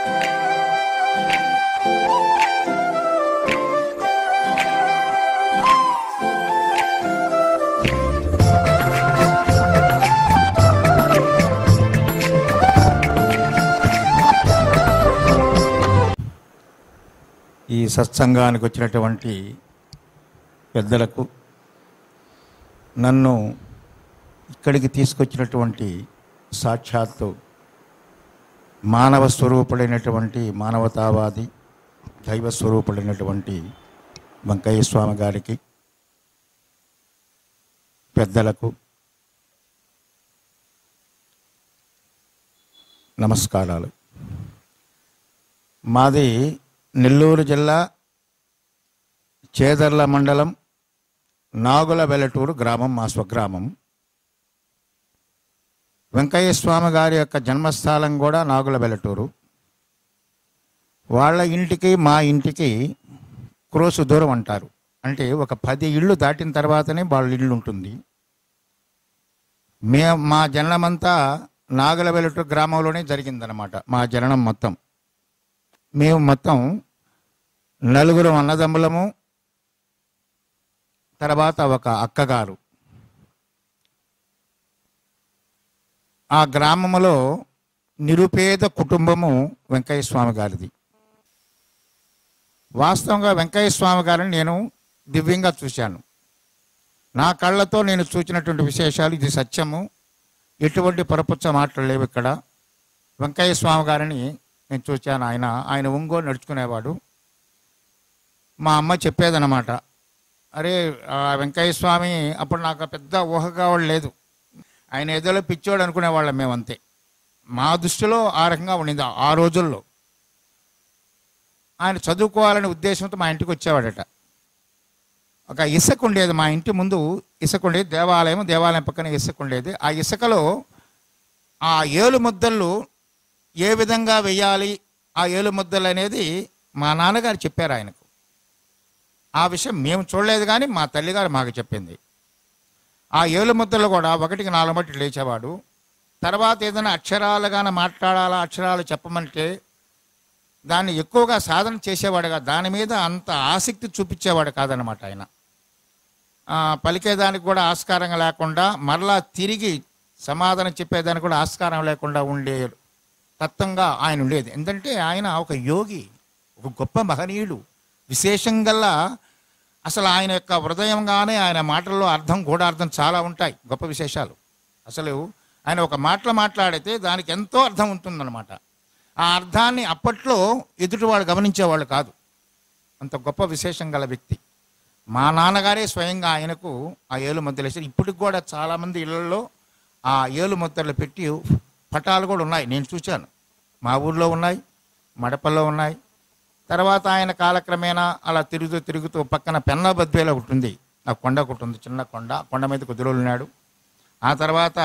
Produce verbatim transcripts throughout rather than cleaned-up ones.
ఈ సత్సంగానికి వచ్చినటువంటి పెద్దలకు, నన్ను ఇక్కడికి తీసుకొచ్చినటువంటి సాక్షాత్తు మానవ స్వరూపుడైనటువంటి మానవతావాది దైవ స్వరూపుడైనటువంటి వెంకయ్య స్వామి గారికి, పెద్దలకు నమస్కారాలు. మాది నెల్లూరు జిల్లా చేదర్ల మండలం నాగుల వెలటూరు గ్రామం, మా స్వగ్రామం. వెంకయ్య స్వామి గారి యొక్క జన్మస్థలం కూడా నాగుల వెలటూరు. వాళ్ళ ఇంటికి మా ఇంటికి క్రోసు దూరం అంటారు. అంటే ఒక పది ఇళ్ళు దాటిన తర్వాతనే వాళ్ళ ఇల్లు ఉంటుంది. మే మా జననమంతా నాగుల వెలటూరు గ్రామంలోనే జరిగిందనమాట. మా జననం మొత్తం మేము మొత్తం నలుగురు అన్నదమ్ములము, తర్వాత ఒక అక్కగారు. ఆ గ్రామంలో నిరుపేద కుటుంబము వెంకయ్య స్వామి గారిది. వాస్తవంగా వెంకయ్య స్వామి గారిని నేను దివ్యంగా చూశాను. నా కళ్ళతో నేను చూసినటువంటి విశేషాలు, ఇది సత్యము, ఎటువంటి పరపుచ్చ మాటలు లేవు ఇక్కడ. వెంకయ్య స్వామి గారిని నేను చూశాను. ఆయన ఆయన ఒంగోలు నడుచుకునేవాడు. మా అమ్మ చెప్పేదన్నమాట, అరే వెంకయ్య స్వామి, అప్పుడు నాకు పెద్ద ఊహగా లేదు, ఆయన ఏదో పిచ్చోడు అనుకునేవాళ్ళం మేమంతే. మా దృష్టిలో ఆ రకంగా ఉండింది ఆ రోజుల్లో. ఆయన చదువుకోవాలనే ఉద్దేశంతో మా ఇంటికి వచ్చేవాడట. ఒక ఇసుక ఉండేది మా ఇంటి ముందు, ఇసుక ఉండేది, దేవాలయం దేవాలయం పక్కన ఇసుక ఉండేది. ఆ ఇసుకలో ఆ ఏలు ముద్దలు ఏ విధంగా వెయ్యాలి, ఆ ఏలు ముద్దలు అనేది మా నాన్నగారు చెప్పారు ఆయనకు. ఆ విషయం మేము చూడలేదు, కానీ మా తల్లిగారు మాకు చెప్పింది. ఆ ఏలు ముద్దలు కూడా ఒకటికి నాలుగు మట్టి లేచేవాడు. తర్వాత ఏదైనా అక్షరాలుగానే మాట్లాడాలా, అక్షరాలు చెప్పమంటే దాన్ని ఎక్కువగా సాధన చేసేవాడుగా, దాని మీద అంత ఆసక్తి చూపించేవాడు కాదనమాట. ఆయన పలికేదానికి కూడా ఆస్కారంగా లేకుండా, మరలా తిరిగి సమాధానం చెప్పేదానికి కూడా ఆస్కారం లేకుండా ఉండే తత్వంగా ఆయన ఉండేది. ఎందుకంటే ఆయన ఒక యోగి, ఒక గొప్ప మహనీయుడు. విశేషంగా అసలు ఆయన యొక్క హృదయంగానే ఆయన మాటల్లో అర్థం, గూఢార్థం చాలా ఉంటాయి, గొప్ప విశేషాలు. అసలు ఆయన ఒక మాటలు మాట్లాడితే దానికి ఎంతో అర్థం ఉంటుందన్నమాట. ఆ అర్థాన్ని అప్పట్లో ఎదుటివాడు గమనించేవాళ్ళు కాదు. అంత గొప్ప విశేషం గల వ్యక్తి. మా నాన్నగారే స్వయంగా ఆయనకు ఆ ఏలు ముద్దలు వేసారు. ఇప్పటికి కూడా చాలామంది ఇళ్లలో ఆ ఏలు ముద్దలు పెట్టి పటాలు కూడా ఉన్నాయి, నేను చూశాను. మా ఊర్లో ఉన్నాయి, మడపల్లో ఉన్నాయి. తర్వాత ఆయన కాలక్రమేణా అలా తిరుగుతూ తిరుగుతూ పక్కన పెన్నా బద్వేలో ఒకటి ఉంది, ఆ కొండ ఒకటి ఉంది, చిన్న కొండ. కొండ మీద కొద్ది రోజులు ఉన్నాడు. ఆ తర్వాత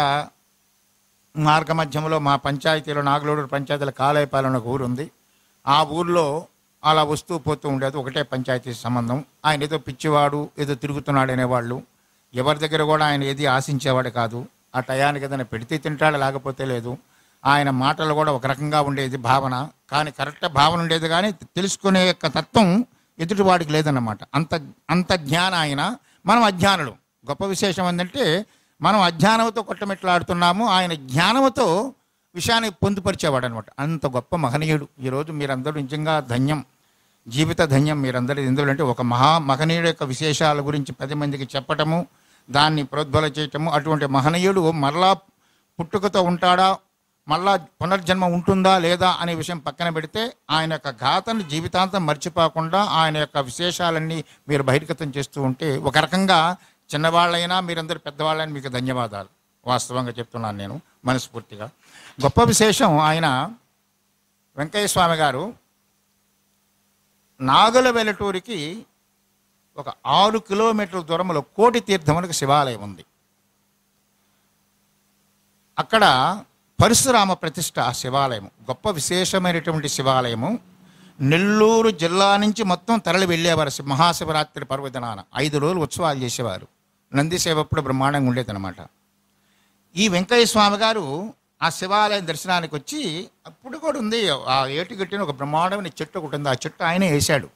మార్గ మధ్యంలో మా పంచాయతీలో, నాగులూరు పంచాయతీలో కాలేపాలెం ఒక ఊరు ఉంది. ఆ ఊర్లో అలా వస్తూ పోతూ ఉండేది, ఒకటే పంచాయతీ సంబంధం. ఆయన ఏదో పిచ్చివాడు, ఏదో తిరుగుతున్నాడు అనేవాళ్ళు. ఎవరి దగ్గర కూడా ఆయన ఏది ఆశించేవాడు కాదు. ఆ టయానికి ఏదైనా పెడితే తింటాడు, లేకపోతే లేదు. ఆయన మాటలు కూడా ఒక రకంగా ఉండేది భావన, కానీ కరెక్ట్ భావన ఉండేది, కానీ తెలుసుకునే యొక్క తత్వం ఎదుటివాడికి లేదన్నమాట. అంత అంత జ్ఞానం ఆయన. మనం అజ్ఞానులు. గొప్ప విశేషం ఏంటంటే మనం అజ్ఞానంతో కొట్టమిట్లాడుతున్నాము, ఆయన జ్ఞానంతో విషయాన్ని పొందుపరిచేవాడు అనమాట. అంత గొప్ప మహనీయుడు. ఈరోజు మీరందరూ నిజంగా ధన్యం, జీవిత ధన్యం మీరందరూ. ఎందుకంటే ఒక మహా మహనీయుడు యొక్క విశేషాల గురించి పది మందికి చెప్పటము, దాన్ని ప్రోద్బల చేయటము. అటువంటి మహనీయుడు మరలా పుట్టుకతో ఉంటాడా, మళ్ళా పునర్జన్మ ఉంటుందా లేదా అనే విషయం పక్కన పెడితే, ఆయన యొక్క ఘాతను జీవితాంతం మర్చిపోకుండా ఆయన యొక్క విశేషాలన్నీ మీరు బహిర్గతం చేస్తూ ఉంటే, ఒక రకంగా చిన్నవాళ్ళైనా మీరందరూ పెద్దవాళ్ళైనా మీకు ధన్యవాదాలు. వాస్తవంగా చెప్తున్నాను నేను మనస్ఫూర్తిగా. గొప్ప విశేషం, ఆయన వెంకయ్య స్వామి గారు నాగుల వెలటూరికి ఒక ఆరు కిలోమీటర్ల దూరంలో కోటి తీర్థమునికి శివాలయం ఉంది. అక్కడ పరశురామ ప్రతిష్ఠ ఆ శివాలయం గొప్ప విశేషమైనటువంటి శివాలయము. నెల్లూరు జిల్లా నుంచి మొత్తం తరలి వెళ్ళేవారు. మహాశివరాత్రి పర్వదినాన ఐదు రోజులు ఉత్సవాలు చేసేవారు. నంది సేవ అప్పుడు బ్రహ్మాండంగా ఉండేదన్నమాట. ఈ వెంకయ్య స్వామి గారు ఆ శివాలయం దర్శనానికి వచ్చి అప్పుడు కూడా ఉంది ఆ ఏటుగట్టిన ఒక బ్రహ్మాండమైన చెట్టు ఒకటి ఉంది. ఆ చెట్టు ఆయనే వేసాడు.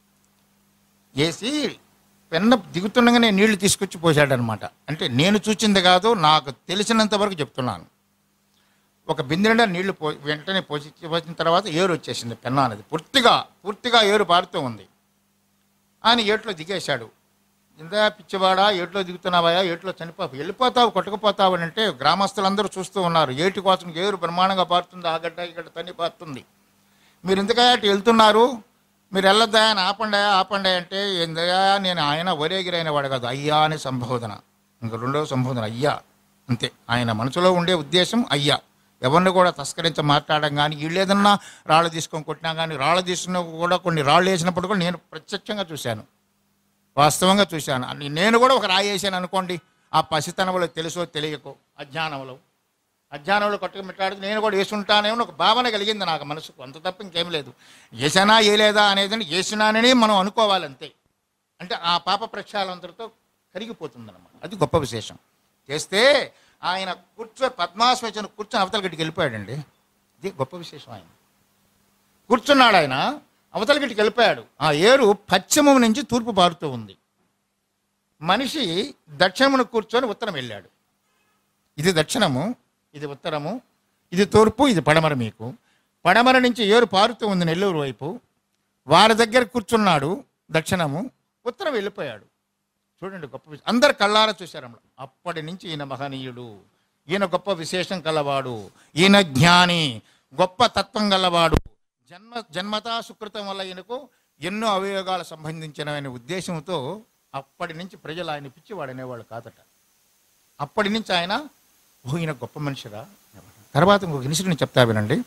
వేసి పెన్న దిగుతుండగానే నీళ్లు తీసుకొచ్చి పోసాడనమాట. అంటే నేను చూచింది కాదు, నాకు తెలిసినంత వరకు చెప్తున్నాను. ఒక బిందె నీళ్లు పో వెంటనే పోసి పోసిన తర్వాత ఏరు వచ్చేసింది. పెన్నా అనేది పూర్తిగా పూర్తిగా ఏరు పారుతూ ఉంది. ఆయన ఏట్లో దిగేశాడు. ఇంత పిచ్చివాడా, ఏట్లో దిగుతున్నావా, ఏట్లో చనిపోవు, వెళ్ళిపోతావు, కొట్టుకుపోతావు అని అంటే గ్రామస్తులందరూ చూస్తూ ఉన్నారు. ఏటి కోసం ఏరు బ్రహ్మాండంగా పారుతుంది, ఆ గడ్డ ఈ గడ్డ తన్ని పారుతుంది. మీరు ఎందుకయ్యా అటు వెళ్తున్నారు, మీరు వెళ్ళొద్దా అని ఆపండా ఆపండా అంటే ఏందయ్యా నేను ఆయన ఒరేగిరైన వాడు కాదు, అయ్యా అని సంబోధన. ఇంకా రెండవ సంబోధన అయ్యా, అంతే. ఆయన మనసులో ఉండే ఉద్దేశం అయ్యా. ఎవరిని కూడా తస్కరించి మాట్లాడడం కానీ, వీళ్ళు ఏదన్నా రాళ్ళు తీసుకొని కొట్టినా కానీ, రాళ్ళు తీసుకున్న కూడా కొన్ని రాళ్ళు వేసినప్పుడు కూడా నేను ప్రత్యక్షంగా చూశాను, వాస్తవంగా చూశాను. నేను కూడా ఒక రాయి వేసాను అనుకోండి, ఆ పసితనంలో తెలుసో తెలియకో అజ్ఞానంలో అజ్ఞానంలో కొట్టుకు మిట్టాడితే నేను కూడా వేసుంటానేమో ఒక భావన కలిగింది నాకు మనసుకు, అంత తప్ప ఇంకేం లేదు. వేసానా వేయలేదా అనేది వేసినానని మనం అనుకోవాలంతే. అంటే ఆ పాప ప్రక్షాళనంతటితో కరిగిపోతుంది అన్నమాట. అది గొప్ప విశేషం. చేస్తే ఆయన కూర్చో పద్మాశ్వచన కూర్చొని అవతల గట్టికి వెళ్ళిపోయాడండి. ఇది గొప్ప విశేషం. ఆయన కూర్చున్నాడు, ఆయన అవతల గట్టికి వెళ్ళిపోయాడు. ఆ ఏరు పశ్చిమం నుంచి తూర్పు పారుతూ ఉంది. మనిషి దక్షిణమును కూర్చొని ఉత్తరం వెళ్ళాడు. ఇది దక్షిణము, ఇది ఉత్తరము, ఇది తూర్పు, ఇది పడమర. మీకు పడమర నుంచి ఏరు పారుతూ ఉంది నెల్లూరు వైపు. వారి దగ్గర కూర్చున్నాడు దక్షిణము, ఉత్తరం వెళ్ళిపోయాడు. చూడండి గొప్ప విషయం. అందరు కళ్ళారా చూశారమ్మ. అప్పటి నుంచి ఈయన మహనీయుడు, ఈయన గొప్ప విశేషం కలవాడు, ఈయన జ్ఞాని, గొప్ప తత్వం గలవాడు. జన్మ జన్మతా సుకృతం వల్ల ఈయనకు ఎన్నో అవయోగాలు సంబంధించిన ఉద్దేశంతో అప్పటి నుంచి ప్రజలు ఆయన పిచ్చివాడు అనేవాళ్ళు కాదట. అప్పటి నుంచి ఆయన ఓ ఈయన గొప్ప మనిషిరా. తర్వాత ఇంకొక ఇన్సిడెంట్ చెప్తా వినండి.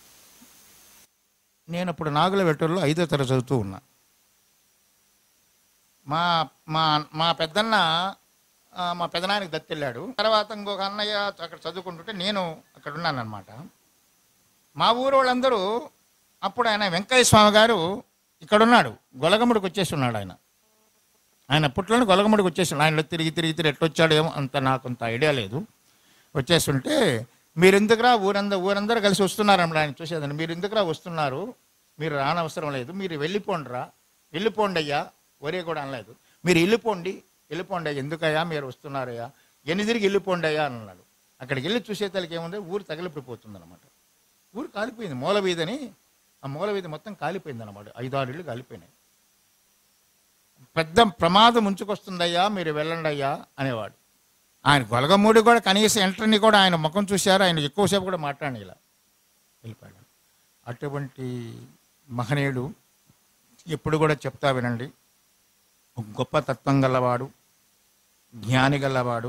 నేను అప్పుడు నాగులవెట్టూరులో ఐదో తరగతి చదువుతూ ఉన్నా. మా మా మా పెద్దన్న మా పెదనాయనకి దత్తెళ్ళాడు. తర్వాత ఇంకొక అన్నయ్య అక్కడ చదువుకుంటుంటే నేను అక్కడ ఉన్నాను అనమాట. మా ఊరు వాళ్ళందరూ అప్పుడు ఆయన వెంకయ్య స్వామి గారు ఇక్కడ ఉన్నాడు, గొలగముడికి వచ్చేసి ఉన్నాడు. ఆయన ఆయన అప్పట్లోనే గొలగముడికి వచ్చేసి ఆయనలో తిరిగి తిరిగి తిరిగి ఎట్టొచ్చాడో ఏమో అంత నాకు అంత ఐడియా లేదు. వచ్చేస్తుంటే మీరు ఎందుకురా ఊరందరూ ఊరందరూ కలిసి వస్తున్నారన్నమాట. ఆయన చూసేదాన్ని, మీరు ఎందుకురా వస్తున్నారు, మీరు రానవసరం లేదు, మీరు వెళ్ళిపోండిరా, వెళ్ళిపోండి అయ్యా, ఒరే కూడా అనలేదు. మీరు వెళ్ళిపోండి వెళ్ళిపోండి అయ్యా, ఎందుకయ్యా మీరు వస్తున్నారయ్యా, ఎన్ని తిరిగి వెళ్ళిపోండి అయ్యా అని అన్నాడు. అక్కడికి వెళ్ళి చూసేతలకి ఏముంది, ఊరు తగిలిపోతుంది అనమాట. ఊరు కాలిపోయింది, మూల వీధని, ఆ మూల వీధి మొత్తం కాలిపోయింది అనమాట. ఐదారు ఇళ్ళు కాలిపోయినాయి. పెద్ద ప్రమాదం ముంచుకొస్తుందయ్యా, మీరు వెళ్ళండి అయ్యా అనేవాడు. ఆయన గొలగమూడి కూడా కనీసం ఎంట్రని కూడా ఆయన ముఖం చూశారు, ఆయన ఎక్కువసేపు కూడా మాట్లాడి ఇలా వెళ్ళిపోయాడు. అటువంటి మహనీయుడు ఎప్పుడు కూడా చెప్తా వినండి, గొప్ప తత్వం గలవాడు, జ్ఞాని గలవాడు,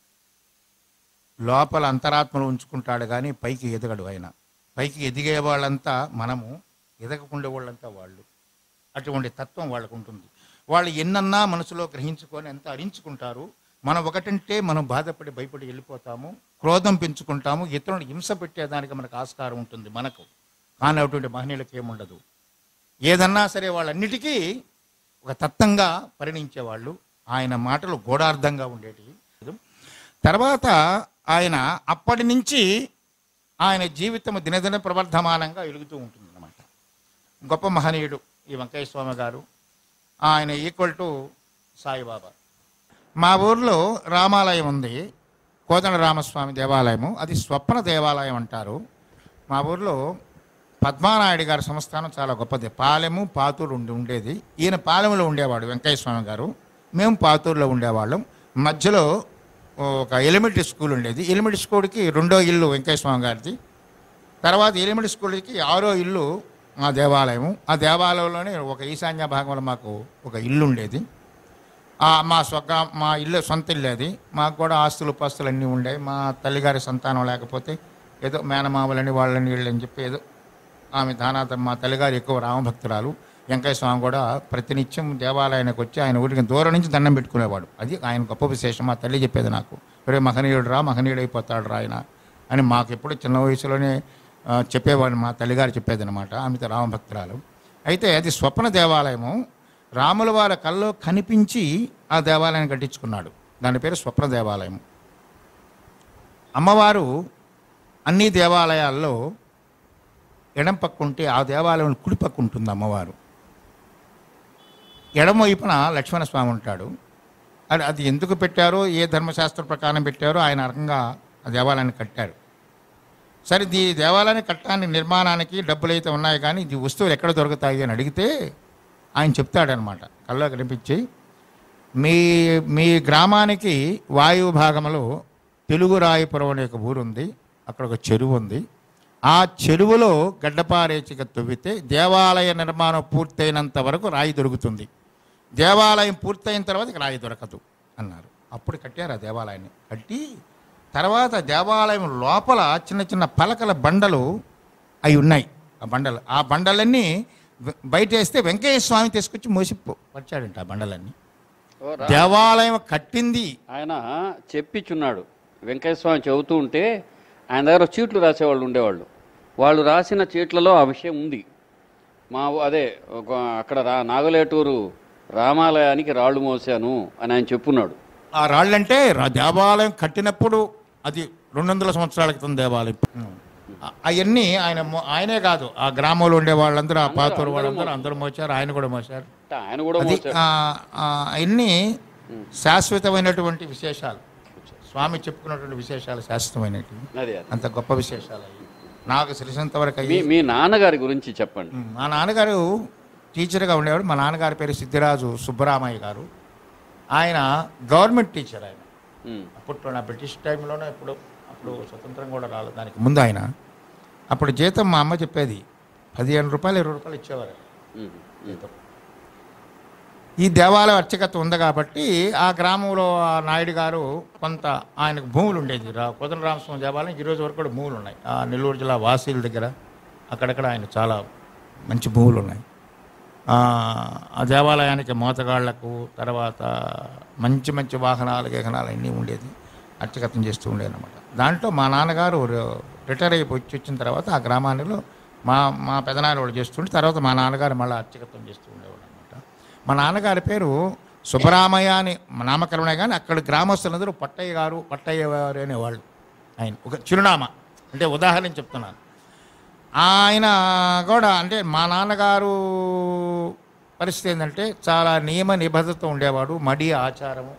లోపల అంతరాత్మలు ఉంచుకుంటాడు కానీ పైకి ఎదగడు. ఆయన పైకి ఎదిగే వాళ్ళంతా మనము, ఎదగకుండే వాళ్ళంతా వాళ్ళు. అటువంటి తత్వం వాళ్ళకు ఉంటుంది. వాళ్ళు ఎన్నన్నా మనసులో గ్రహించుకొని ఎంత అరించుకుంటారు. మనం ఒకటంటే మనం బాధపడి భయపడి వెళ్ళిపోతాము, క్రోధం పెంచుకుంటాము, ఇతరులను హింస పెట్టేదానికి మనకు ఆస్కారం ఉంటుంది మనకు. కానీ అటువంటి మహనీయులకు ఏముండదు. ఏదన్నా సరే వాళ్ళన్నిటికీ ఒక తత్వంగా పరిణించేవాళ్ళు. ఆయన మాటలు గూఢార్థంగా ఉండేటివి. తర్వాత ఆయన అప్పటి నుంచి ఆయన జీవితం దినదిన ప్రవర్ధమానంగా వెలుగుతూ ఉంటుంది అన్నమాట. గొప్ప మహనీయుడు ఈ వెంకయ్య స్వామి గారు. ఆయన ఈక్వల్ టు సాయిబాబా. మా ఊర్లో రామాలయం ఉంది, కోదండ రామస్వామి దేవాలయము. అది స్వప్న దేవాలయం అంటారు. మా ఊర్లో పద్మానాయుడు గారి సంస్థానం చాలా గొప్పది. పాలెము పాతూరు ఉండి ఉండేది. ఈయన పాలెములో ఉండేవాడు వెంకయ్య స్వామి గారు, మేము పాతూరులో ఉండేవాళ్ళం. మధ్యలో ఒక ఎలిమెంటరీ స్కూల్ ఉండేది. ఎలిమెంటరీ స్కూల్కి రెండో ఇల్లు వెంకయ్య స్వామి గారిది. తర్వాత ఎలిమెంటరీ స్కూల్కి ఆరో ఇల్లు మా దేవాలయము. ఆ దేవాలయంలోనే ఒక ఈశాన్య భాగంలో మాకు ఒక ఇల్లు ఉండేది. మా స్వగ్రా మా ఇల్లు సొంత ఇల్లు అది. మాకు కూడా ఆస్తులు పాస్తులు అన్నీ ఉండేవి. మా తల్లిగారి సంతానం లేకపోతే ఏదో మేనమామలని వాళ్ళని వీళ్ళని చెప్పి ఏదో ఆమె దానాథ. మా తల్లిగారు ఎక్కువ రామభక్తురాలు. వెంకయ్య స్వామి కూడా ప్రతినిత్యం దేవాలయానికి వచ్చి ఆయన ఊరికి దూరం నుంచి దండం పెట్టుకునేవాడు. అది ఆయన గొప్ప విశేషం. మా తల్లి చెప్పేది నాకు, రే మహనీయుడు రా, మహనీయుడు అయిపోతాడు రా ఆయన అని మాకు ఎప్పుడు చిన్న వయసులోనే చెప్పేవాడు. మా తల్లిగారు చెప్పేది అనమాట. ఆమెతో రామభక్తురాలు. అయితే అది స్వప్న దేవాలయము. రాముల వారి కల్లో కనిపించి ఆ దేవాలయాన్ని కట్టించుకున్నాడు. దాని పేరు స్వప్న దేవాలయం. అమ్మవారు అన్ని దేవాలయాల్లో ఎడం పక్క ఉంటే ఆ దేవాలయం కుడి పక్క ఉంటుంది అమ్మవారు. ఎడమ వైపున లక్ష్మణస్వామి ఉంటాడు. అది అది ఎందుకు పెట్టారో, ఏ ధర్మశాస్త్ర ప్రకారం పెట్టారో ఆయన రకంగా ఆ దేవాలయాన్ని కట్టారు. సరే, ఈ దేవాలయాన్ని కట్టడానికి నిర్మాణానికి డబ్బులు అయితే ఉన్నాయి, కానీ ఈ వస్తువులు ఎక్కడ దొరుకుతాయి అని అడిగితే ఆయన చెప్తాడనమాట, కళ్ళలో కనిపించి, మీ మీ గ్రామానికి వాయువు భాగంలో తెలుగురాయపురం అనే ఒక ఊరు ఉంది, అక్కడ ఒక చెరువు ఉంది. ఆ చెరువులో గడ్డపారేచిక తవ్వితే దేవాలయ నిర్మాణం పూర్తయినంత వరకు రాయి దొరుకుతుంది. దేవాలయం పూర్తయిన తర్వాత రాయి దొరకదు అన్నారు. అప్పుడు కట్టారు ఆ దేవాలయాన్ని. కట్టి తర్వాత దేవాలయం లోపల చిన్న చిన్న పలకల బండలు అవి ఉన్నాయి. ఆ బండలు ఆ బండలన్నీ బయట వేస్తే వెంకయ్య స్వామి తీసుకొచ్చి మోసి వచ్చాడంట ఆ బండలన్నీ. దేవాలయం కట్టింది ఆయన చెప్పించున్నాడు. వెంకయ్య స్వామి చెబుతూ ఉంటే ఆయన దగ్గర చీట్లు రాసేవాళ్ళు ఉండేవాళ్ళు. వాళ్ళు రాసిన చీట్లలో ఆ విషయం ఉంది. మా అదే అక్కడ రా నాగలేటూరు రామాలయానికి రాళ్ళు మోసాను అని ఆయన చెప్పున్నాడు. ఆ రాళ్ళంటే దేవాలయం కట్టినప్పుడు అది రెండు వందల సంవత్సరాల క్రితం దేవాలయం. అవన్నీ ఆయన ఆయనే కాదు, ఆ గ్రామంలో ఉండే వాళ్ళందరూ, ఆ పాతూరు వాళ్ళందరూ అందరూ మోసారు. ఆయన కూడా మోసారు. ఆయన కూడా అవన్నీ శాశ్వతమైనటువంటి విశేషాలు. స్వామి చెప్పుకున్నటువంటి విశేషాలు శాశ్వతమైనవి. అంత గొప్ప విశేషాలు అవి నాకు తెలిసినంత వరకు. మీ నాన్నగారి గురించి చెప్పండి. మా నాన్నగారు టీచర్గా ఉండేవాడు. మా నాన్నగారి పేరు సిద్ధిరాజు సుబ్బరామయ్య గారు. ఆయన గవర్నమెంట్ టీచర్. ఆయన అప్పట్లో నా బ్రిటిష్ టైంలోనే, ఇప్పుడు అప్పుడు స్వతంత్రం కూడా రాలేదు దానికి ముందు. ఆయన అప్పుడు జీతం మా అమ్మ చెప్పేది పదిహేను రూపాయలు ఇరవై రూపాయలు ఇచ్చేవారు జీతం. ఈ దేవాలయం అర్చకత్వం ఉంది కాబట్టి ఆ గ్రామంలో ఆ నాయుడు గారు కొంత ఆయనకు భూములు ఉండేది. రా కోదండరామస్వామి దేవాలయం ఈరోజు వరకు కూడా భూములు ఉన్నాయి. ఆ నెల్లూరు జిల్లా వాసీల దగ్గర అక్కడక్కడ ఆయన చాలా మంచి భూములు ఉన్నాయి. ఆ దేవాలయానికి మోతగాళ్లకు తర్వాత మంచి మంచి వాహనాలు గహనాలు అన్నీ ఉండేది. అర్చకత్వం చేస్తూ ఉండేది అనమాట. దాంట్లో మా నాన్నగారు రిటైర్ అయిపోయి వచ్చిన తర్వాత ఆ గ్రామాలలో మా మా పెదనాన్న వాళ్ళు చేస్తుంటే, తర్వాత మా నాన్నగారు మళ్ళీ అర్చకత్వం చేస్తూ ఉండేవాడు అనమాట. మా నాన్నగారి పేరు సుబ్బరామయ్య అని నామకరణమే, కానీ అక్కడ గ్రామస్తులందరూ పట్టయ్య గారు పట్టయ్య గారు అనేవాళ్ళు. ఆయన ఒక చిరునామా, అంటే ఉదాహరణ చెప్తున్నాను. ఆయన కూడా అంటే మా నాన్నగారు పరిస్థితి ఏంటంటే చాలా నియమ నిబద్ధత ఉండేవాడు. మడి ఆచారము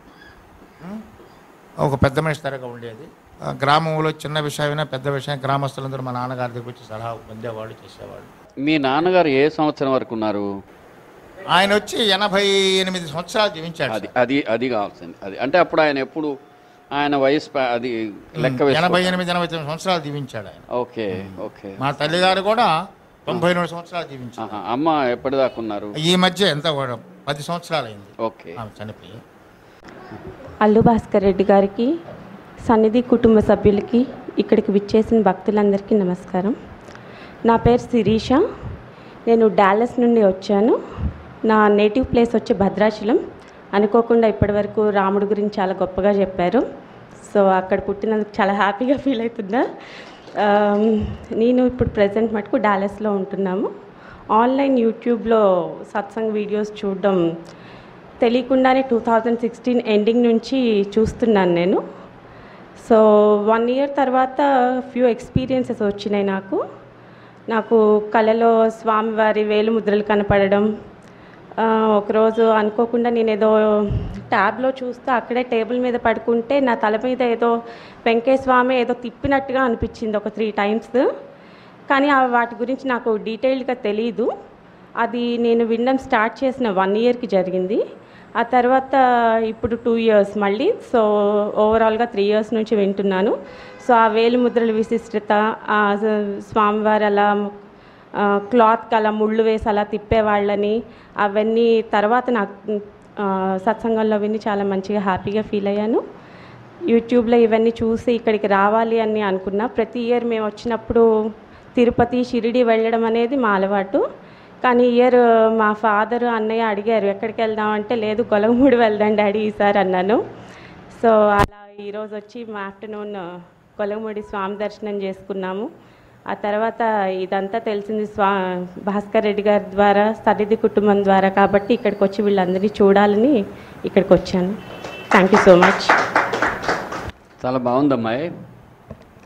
ఒక పెద్ద మనిషి తరగా ఉండేది. గ్రామంలో చిన్న విషయమైనా పెద్ద విషయం గ్రామస్తులందరూ మా నాన్నగారి దగ్గర వచ్చి సలహా పొందేవాడు, చేసేవాడు. మీ నాన్నగారు ఏ సంవత్సరం వరకు ఉన్నారు? ఆయన వచ్చి ఎనభై ఎనిమిది సంవత్సరాలు జీవించాడు. అది అది అది కావాల్సింది. అది అంటే అప్పుడు ఆయన ఎప్పుడు ఆయన వయసు అది లెక్క ఎనభై ఎనిమిది ఎనభై తొమ్మిది సంవత్సరాలు జీవించాడు ఆయన. Okay okay. మా తల్లిగారు కూడా తొంభై రెండు సంవత్సరాలు జీవించారు. అమ్మ ఎప్పటిదాకా ఉన్నారు? ఈ మధ్య ఎంత పది సంవత్సరాలు అయింది. ఓకే. చనిపోయి. అల్లు భాస్కర్ రెడ్డి గారికి, సన్నిధి కుటుంబ సభ్యులకి, ఇక్కడికి విచ్చేసిన భక్తులందరికీ నమస్కారం. నా పేరు శిరీష. నేను డాలస్ నుండి వచ్చాను. నా నేటివ్ ప్లేస్ వచ్చి భద్రాచలం. అనుకోకుండా ఇప్పటివరకు రాముడి గురించి చాలా గొప్పగా చెప్పారు. సో అక్కడ పుట్టినందుకు చాలా హ్యాపీగా ఫీల్ అవుతున్నా. నేను ఇప్పుడు ప్రజెంట్ మటుకు డాలస్లో ఉంటున్నాము. ఆన్లైన్ యూట్యూబ్లో సత్సంగ్ వీడియోస్ చూడడం తెలియకుండానే టూ థౌజండ్ సిక్స్టీన్ ఎండింగ్ నుంచి చూస్తున్నాను నేను. సో వన్ ఇయర్ తర్వాత ఫ్యూ ఎక్స్పీరియన్సెస్ వచ్చినాయి నాకు. నాకు కళలో స్వామివారి వేలు ముద్రలు కనపడడం. ఒకరోజు అనుకోకుండా నేను ఏదో ట్యాబ్లో చూస్తూ అక్కడే టేబుల్ మీద పడుకుంటే నా తల మీద ఏదో వెంకయ్య స్వామి ఏదో తిప్పినట్టుగా అనిపించింది ఒక త్రీ టైమ్స్. కానీ వాటి గురించి నాకు డీటెయిల్డ్గా తెలీదు. అది నేను వినడం స్టార్ట్ చేసిన వన్ ఇయర్కి జరిగింది. ఆ తర్వాత ఇప్పుడు టూ ఇయర్స్ మళ్ళీ. సో ఓవరాల్గా త్రీ ఇయర్స్ నుంచి వింటున్నాను. సో ఆ వేలు ముద్రల విశిష్టత, స్వామివారు అలా క్లాత్కి అలా ముళ్ళు వేసి అలా తిప్పేవాళ్ళని, అవన్నీ తర్వాత నాకు సత్సంగంలో విని చాలా మంచిగా హ్యాపీగా ఫీల్ అయ్యాను. యూట్యూబ్లో ఇవన్నీ చూసి ఇక్కడికి రావాలి అని అనుకున్నా. ప్రతి ఇయర్ మేము వచ్చినప్పుడు తిరుపతి, షిరిడి వెళ్ళడం అనేది మా అలవాటు. కానీ ఇయర్ మా ఫాదర్, అన్నయ్య అడిగారు ఎక్కడికి వెళ్దామంటే, లేదు గొలగమూడి వెళ్దాం డాడీ ఈసారి అన్నాను. సో అలా ఈరోజు వచ్చి మా ఆఫ్టర్నూన్ గొలగమూడి స్వామి దర్శనం చేసుకున్నాము. ఆ తర్వాత ఇదంతా తెలిసింది స్వా భాస్కర్ రెడ్డి గారి ద్వారా, సన్నిధి కుటుంబం ద్వారా. కాబట్టి ఇక్కడికి వచ్చి వీళ్ళందరినీ చూడాలని ఇక్కడికి వచ్చాను. Thank you so much. చాలా బాగుందమ్మాయి.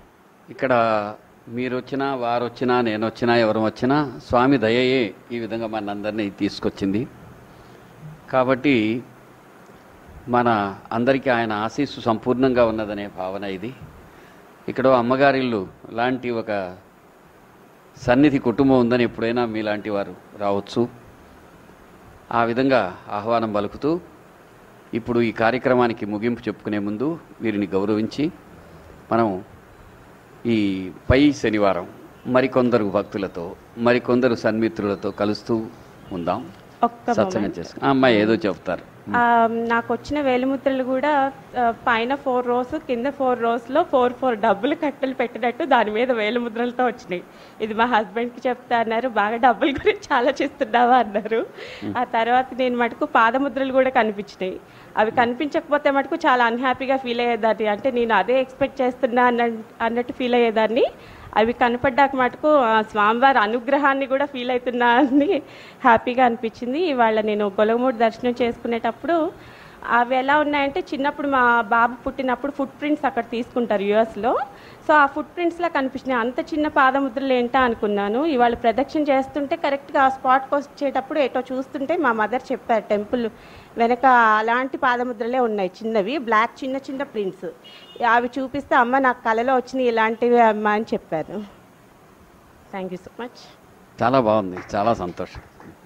ఇక్కడ మీరు వచ్చినా వారు వచ్చినా నేను వచ్చినా ఎవరు వచ్చినా స్వామి దయయే ఈ విధంగా మనందరినీ తీసుకొచ్చింది. కాబట్టి మన అందరికీ ఆయన ఆశీస్సు సంపూర్ణంగా ఉన్నదనే భావన ఇది. ఇక్కడ అమ్మగారిల్లు లాంటి ఒక సన్నిధి కుటుంబం ఉందని ఎప్పుడైనా మీలాంటి వారు రావచ్చు. ఆ విధంగా ఆహ్వానం పలుకుతూ ఇప్పుడు ఈ కార్యక్రమానికి ముగింపు చెప్పుకునే ముందు వీరిని గౌరవించి మనం ఈ పై శనివారం మరికొందరు భక్తులతో మరికొందరు సన్మిత్రులతో కలుస్తూ ఉందాం. సత్సంగం చేసుకుని అమ్మాయి ఏదో చెప్తారు. నాకు వచ్చిన వేలిముద్రలు కూడా పైన ఫోర్ రోస్ కింద ఫోర్ రోస్లో ఫోర్ ఫోర్ డబ్బులు కట్టలు పెట్టినట్టు దాని మీద వేలిముద్రలతో వచ్చినాయి. ఇది మా హస్బెండ్కి చెప్తా అన్నారు, బాగా డబ్బుల గురించి ఆలోచిస్తున్నావా అన్నారు. ఆ తర్వాత నేను మటుకు పాదముద్రలు కూడా కనిపించినాయి. అవి కనిపించకపోతే మటుకు చాలా అన్హ్యాపీగా ఫీల్ అయ్యేదాన్ని. అంటే నేను అదే ఎక్స్పెక్ట్ చేస్తున్నా అన్న అన్నట్టు ఫీల్ అయ్యేదాన్ని. అవి కనపడ్డాక మటుకు స్వామివారి అనుగ్రహాన్ని కూడా ఫీల్ అవుతున్నా అని హ్యాపీగా అనిపించింది. ఇవాళ నేను గొలగమూడి దర్శనం చేసుకునేటప్పుడు అవి ఎలా ఉన్నాయంటే, చిన్నప్పుడు మా బాబు పుట్టినప్పుడు ఫుట్ ప్రింట్స్ అక్కడ తీసుకుంటారు యూఎస్లో. సో ఆ ఫుట్ ప్రింట్స్లా కనిపించినాయి. అంత చిన్న పాదముద్రలు ఏంటా అనుకున్నాను. ఇవాళ ప్రదక్షిణ చేస్తుంటే కరెక్ట్గా ఆ స్పాట్కి వచ్చేటప్పుడు ఏటో చూస్తుంటే మా మదర్ చెప్పారు, టెంపుల్ వెనక అలాంటి పాదముద్రలే ఉన్నాయి, చిన్నవి బ్లాక్ చిన్న చిన్న ప్రింట్స్. అవి చూపిస్తే అమ్మ నాకు కళలో వచ్చినాయి ఇలాంటివి అమ్మ అని చెప్పారు. Thank you so much. చాలా బాగుంది, చాలా సంతోషం.